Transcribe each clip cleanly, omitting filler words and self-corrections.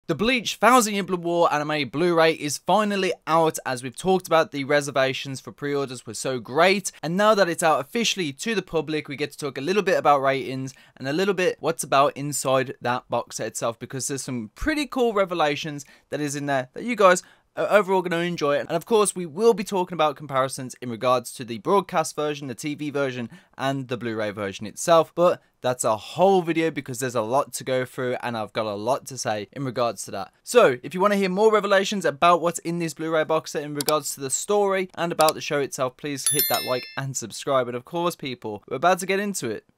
The Bleach 1000 Year Blood War anime Blu-ray is finally out. As we've talked about, the reservations for pre-orders were so great, and now that it's out officially to the public, we get to talk a little bit about ratings and a little bit what's about inside that box set itself, because there's some pretty cool revelations that is in there that you guys are overall going to enjoy. And of course, we will be talking about comparisons in regards to the broadcast version, the TV version, and the Blu-ray version itself, but that's a whole video because there's a lot to go through and I've got a lot to say in regards to that. So if you want to hear more revelations about what's in this Blu-ray box set in regards to the story and about the show itself, please hit that like and subscribe. And of course, people, we're about to get into it.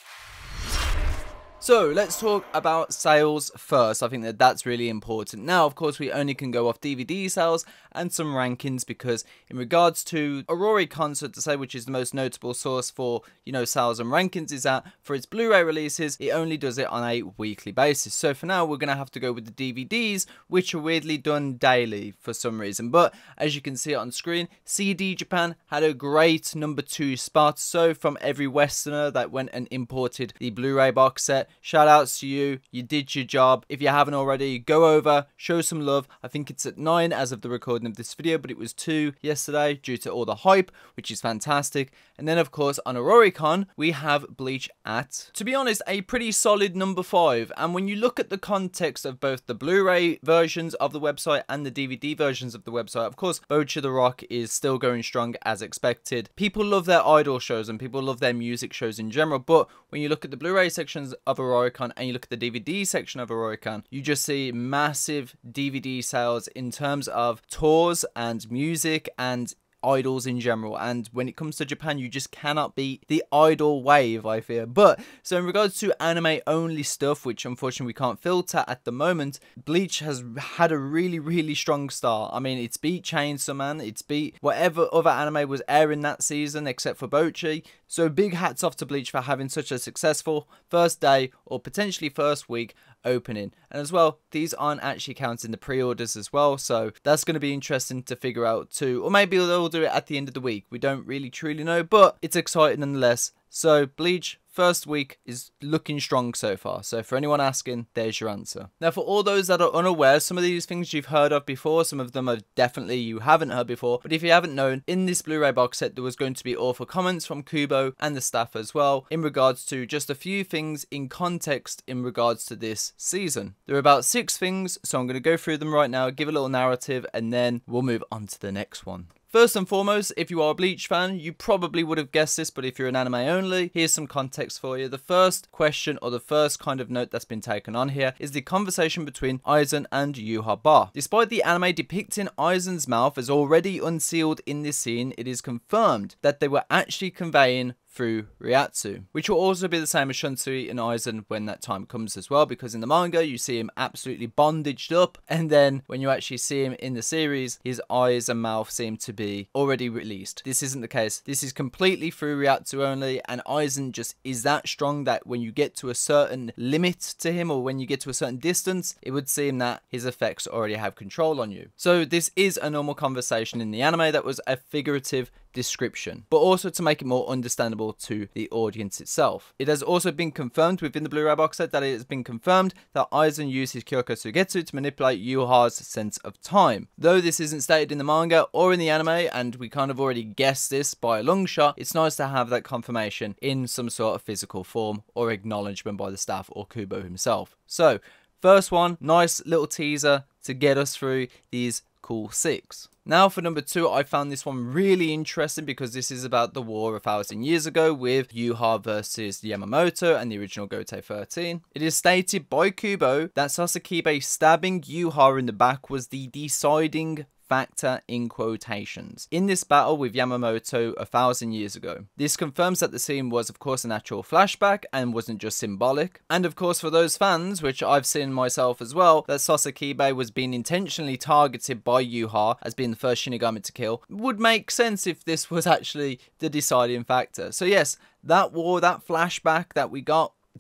So let's talk about sales first. I think that that's really important. Now, of course, we only can go off DVD sales and some rankings, because in regards to Oricon, so to say, which is the most notable source for, sales and rankings, is that for its Blu-ray releases, it only does it on a weekly basis. So for now, we're going to have to go with the DVDs, which are weirdly done daily for some reason. But as you can see on screen, CD Japan had a great #2 spot. So from every Westerner that went and imported the Blu-ray box set, shout outs to you. You did your job. If you haven't already, go over, show some love. I think it's at 9 as of the recording of this video, but it was 2 yesterday due to all the hype, which is fantastic. And then of course on Oricon, we have Bleach at, to be honest, a pretty solid #5. And when you look at the context of both the Blu-ray versions of the website and the DVD versions of the website, of course, Boccha the Rock is still going strong as expected. People love their idol shows and people love their music shows in general, but when you look at the Blu-ray sections of Oricon and you look at the DVD section of Oricon, you just see massive DVD sales in terms of tours and music and idols in general. And when it comes to Japan, you just cannot beat the idol wave, I fear. But so in regards to anime only stuff, which unfortunately we can't filter at the moment, Bleach has had a really strong start. I mean, it's beat Chainsaw Man, it's beat whatever other anime was airing that season except for Bocchi. So big hats off to Bleach for having such a successful first day or potentially first week opening. And as well, these aren't actually counting the pre-orders as well, so that's going to be interesting to figure out too. Or maybe they'll do it at the end of the week. We don't really truly know, but it's exciting nonetheless. So Bleach first week is looking strong so far. So for anyone asking, there's your answer. Now, for all those that are unaware, some of these things you've heard of before, some of them are definitely you haven't heard before. But if you haven't known, in this Blu-ray box set, there was going to be awful comments from Kubo and the staff as well in regards to just a few things in context in regards to this season. There are about 6 things, so I'm going to go through them right now, give a little narrative, and then we'll move on to the next one. First and foremost, if you are a Bleach fan, you probably would have guessed this, but if you're an anime only, here's some context for you. The first question, or the first kind of note that's been taken on here, is the conversation between Aizen and Yhwach. Despite the anime depicting Aizen's mouth as already unsealed in this scene, it is confirmed that they were actually conveying through Reiatsu, which will also be the same as Shunsui and Aizen when that time comes as well, because in the manga you see him absolutely bondaged up, and then when you actually see him in the series, his eyes and mouth seem to be already released. This isn't the case. This is completely through Reiatsu only, and Aizen just is that strong that when you get to a certain limit to him, or when you get to a certain distance, it would seem that his effects already have control on you. So this is a normal conversation in the anime that was a figurative description, but also to make it more understandable to the audience itself. It has also been confirmed within the Blu-ray box set that it has been confirmed that Aizen used his Kyoko Suigetsu to manipulate Yhwach's sense of time. Though this isn't stated in the manga or in the anime, and we kind of already guessed this by a long shot, it's nice to have that confirmation in some sort of physical form or acknowledgement by the staff or Kubo himself. So, first one, nice little teaser to get us through these cool 6. Now for #2, I found this one really interesting because this is about the war 1,000 years ago with Yhwach versus Yamamoto and the original Gotei 13. It is stated by Kubo that Sasakibe stabbing Yhwach in the back was the deciding factor in quotations in this battle with Yamamoto 1,000 years ago. This confirms that the scene was of course an actual flashback and wasn't just symbolic. And of course for those fans, which I've seen myself as well, that Sasakibe was being intentionally targeted by Yhwach as being the first Shinigami to kill, would make sense if this was actually the deciding factor. So yes, that war, that flashback that we got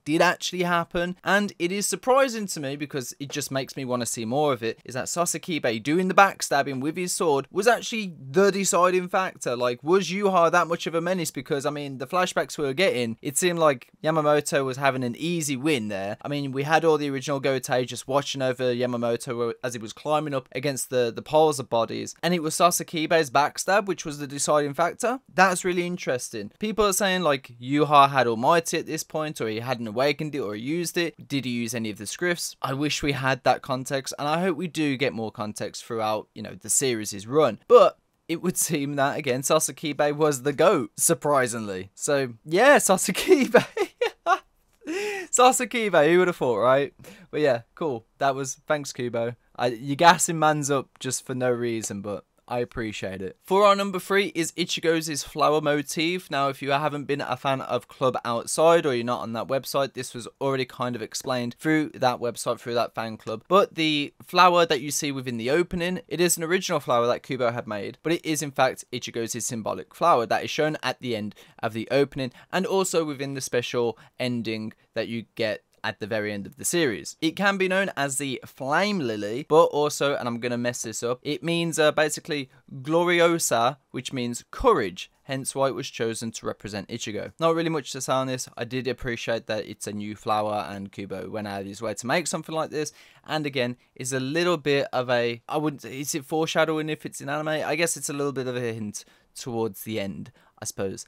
did actually happen. And it is surprising to me, because it just makes me want to see more of it, is that Sasakibe doing the backstabbing with his sword was actually the deciding factor. Like, was Yuha that much of a menace? Because, I mean, the flashbacks we were getting, it seemed like Yamamoto was having an easy win there. I mean, we had all the original Gotei just watching over Yamamoto as he was climbing up against the piles of bodies, and it was Sasakibe's backstab which was the deciding factor. That's really interesting. People are saying like Yuha had Almighty at this point, or he hadn't awakened it, or used it. Did he use any of the scripts? I wish we had that context, and I hope we do get more context throughout, you know, the series' run. But it would seem that, again, Sasakibe was the GOAT, surprisingly. So, yeah, Sasakibe. Sasakibe, who would have thought, right? But yeah, cool. That was, thanks, Kubo. You're gassing mans up just for no reason, but I appreciate it. For our number 3 is Ichigo's flower motif. Now, if you haven't been a fan of Club Outside, or you're not on that website, this was already kind of explained through that website, through that fan club. But the flower that you see within the opening, it is an original flower that Kubo had made, but it is in fact Ichigo's symbolic flower that is shown at the end of the opening, and also within the special ending that you get at the very end of the series. It can be known as the Flame Lily, but also, and I'm going to mess this up, it means basically Gloriosa, which means courage, hence why it was chosen to represent Ichigo. Not really much to say on this. I did appreciate that it's a new flower, and Kubo went out of his way to make something like this, and again, is a little bit of a, I wouldn't, is it foreshadowing if it's in anime? I guess it's a little bit of a hint towards the end, I suppose.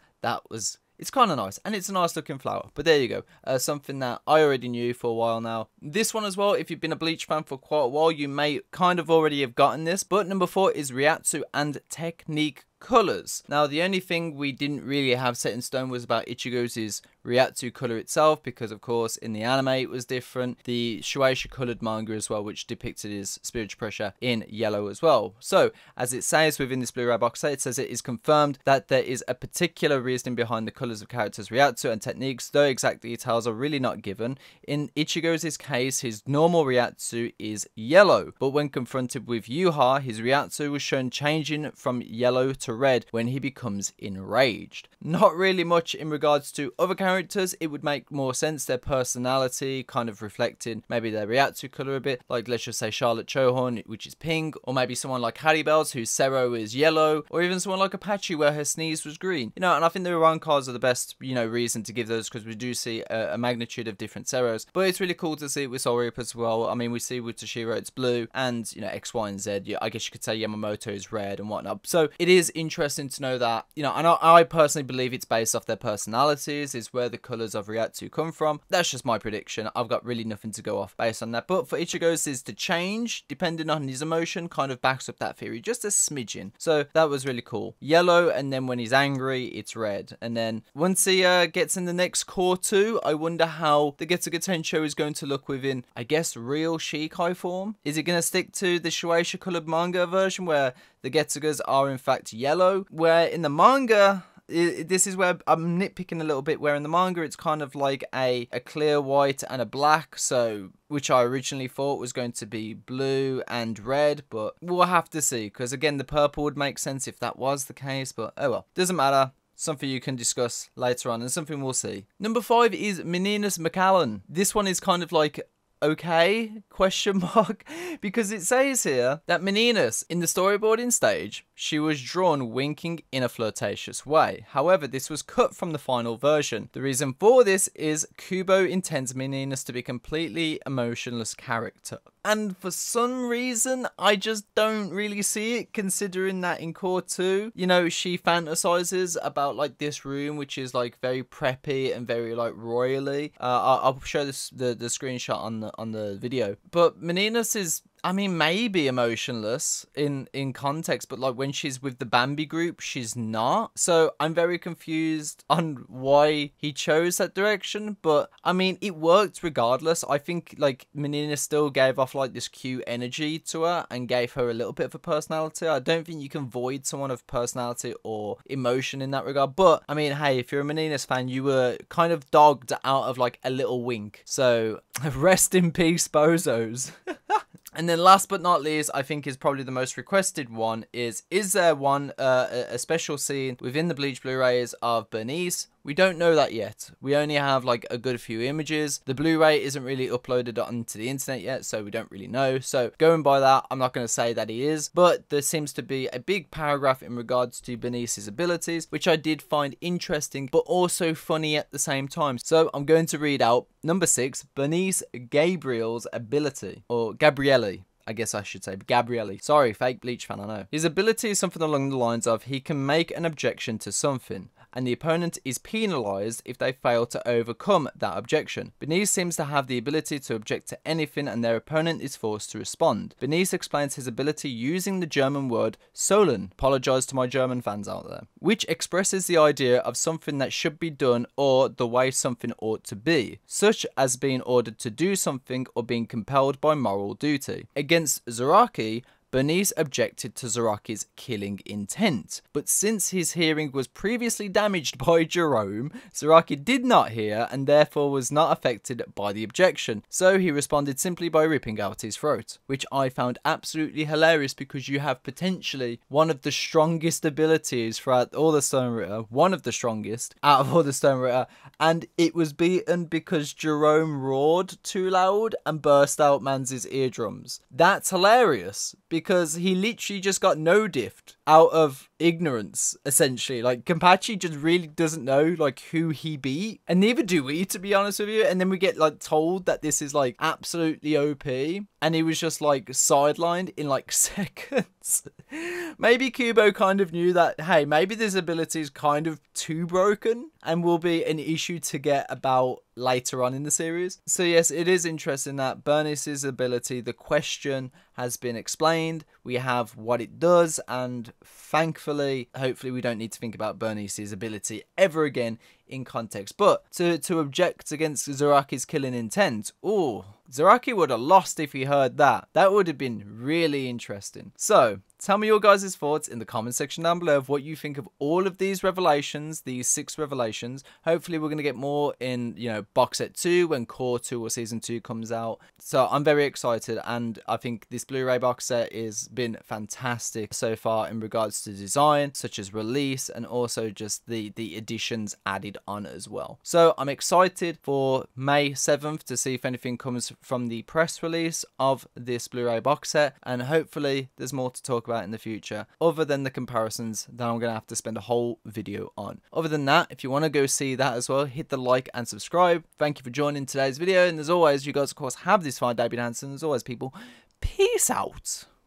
It's kind of nice, and it's a nice looking flower. But there you go, something that I already knew for a while now. This one as well, if you've been a Bleach fan for quite a while, you may kind of already have gotten this. But number 4 is Reiatsu and Technique colors. Now, the only thing we didn't really have set in stone was about Ichigo's Reiatsu color itself, because of course in the anime it was different. The Shueisha colored manga as well, which depicted his spiritual pressure in yellow as well. So, as it says within this Blu-ray box set, it says it is confirmed that there is a particular reasoning behind the colors of characters Reiatsu and techniques, though exact details are really not given. In Ichigo's case, his normal Reiatsu is yellow, but when confronted with Yuha, his Reiatsu was shown changing from yellow to red when he becomes enraged. Not really much in regards to other characters. It would make more sense, their personality kind of reflecting maybe their Reiatsu color a bit, like let's just say Charlotte Chohon, which is pink, or maybe someone like Haribel's whose Sero is yellow, or even someone like Apache where her sneeze was green. You know, and I think the Iran cards are the best, you know, reason to give those, because we do see a magnitude of different Seros. But it's really cool to see it with Soul Reaper as well. I mean, we see with Toshiro it's blue, and you know, X, Y, and Z, I guess you could say Yamamoto is red and whatnot. So it is interesting to know that, you know, and I personally believe it's based off their personalities, is where the colors of Reiatsu come from. That's just my prediction. I've got really nothing to go off based on that. But for Ichigo's is to change depending on his emotion, kind of backs up that theory just a smidgen. So that was really cool. Yellow, and then when he's angry, it's red. And then once he gets in the next core 2, I wonder how the Getsuga Tensho is going to look within, I guess, real Shikai form. Is it going to stick to the Shueisha colored manga version where the Getsugas are in fact yellow, where in the manga, this is where I'm nitpicking a little bit, where in the manga it's kind of like a clear white and a black, so which I originally thought was going to be blue and red, but we'll have to see, because again, the purple would make sense if that was the case, but oh well, doesn't matter. Something you can discuss later on, and something we'll see. Number 5 is Meninas McAllen. This one is kind of like, okay, question mark, because it says here that Meninas, in the storyboarding stage, she was drawn winking in a flirtatious way. However, this was cut from the final version. The reason for this is Kubo intends Meninas to be a completely emotionless character. And for some reason, I just don't really see it, considering that in Core 2, you know, she fantasizes about like this room, which is like very preppy and very like royally. I'll show this the screenshot on the video. But Meninas is, I mean, maybe emotionless in context, but like when she's with the Bambi group, she's not. So I'm very confused on why he chose that direction, but I mean, it worked regardless. I think like Menina still gave off like this cute energy to her and gave her a little bit of a personality. I don't think you can void someone of personality or emotion in that regard, but I mean, hey, if you're a Meninas fan, you were kind of dogged out of like a little wink. So rest in peace, bozos. And then last but not least, I think is probably the most requested one, is there one, a special scene within the Bleach Blu-rays of Bernice We don't know that yet. We only have like a good few images. The Blu-ray isn't really uploaded onto the internet yet, so we don't really know. So going by that, I'm not going to say that he is, but there seems to be a big paragraph in regards to Bernice's abilities, which I did find interesting, but also funny at the same time. So I'm going to read out number 6, Bernice Gabriel's ability, or Gabrielli. I guess I should say Gabrielli. Sorry, fake Bleach fan, I know. His ability is something along the lines of he can make an objection to something, and the opponent is penalised if they fail to overcome that objection. Bernice seems to have the ability to object to anything, and their opponent is forced to respond. Bernice explains his ability using the German word sollen, apologise to my German fans out there, which expresses the idea of something that should be done or the way something ought to be, such as being ordered to do something or being compelled by moral duty. Against Zaraki, Bernice objected to Zaraki's killing intent, but since his hearing was previously damaged by Jerome, Zaraki did not hear and therefore was not affected by the objection, so he responded simply by ripping out his throat, which I found absolutely hilarious because you have potentially one of the strongest abilities throughout all the Stoneritter, one of the strongest out of all the Stoneritter, and it was beaten because Jerome roared too loud and burst out Man's eardrums. That's hilarious, because he literally just got no diffed out of ignorance, essentially. Like, Kenpachi just really doesn't know, like, who he beat, and neither do we, to be honest with you. And then we get, like, told that this is, like, absolutely OP, and he was just, like, sidelined in, like, seconds. Maybe Kubo kind of knew that, hey, maybe this ability is kind of too broken and will be an issue to get about later on in the series. So yes, it is interesting that Bernice's ability, the question has been explained, we have what it does, and thankfully, hopefully we don't need to think about Bernice's ability ever again in context. But to object against Zaraki's killing intent, ooh, Zaraki would have lost if he heard that. That would have been really interesting. So, tell me your guys' thoughts in the comment section down below of what you think of all of these revelations, these 6 revelations. Hopefully we're going to get more in, you know, box set 2 when Core 2 or Season 2 comes out. So I'm very excited, and I think this Blu-ray box set has been fantastic so far in regards to design, such as release, and also just the additions added on as well. So I'm excited for May 7th to see if anything comes from the press release of this Blu-ray box set, and hopefully there's more to talk about in the future other than the comparisons that I'm gonna have to spend a whole video on. Other than that, if you want to go see that as well, hit the like and subscribe. Thank you for joining today's video, and as always, you guys of course have this fine day, Hanson. As always, people, peace out.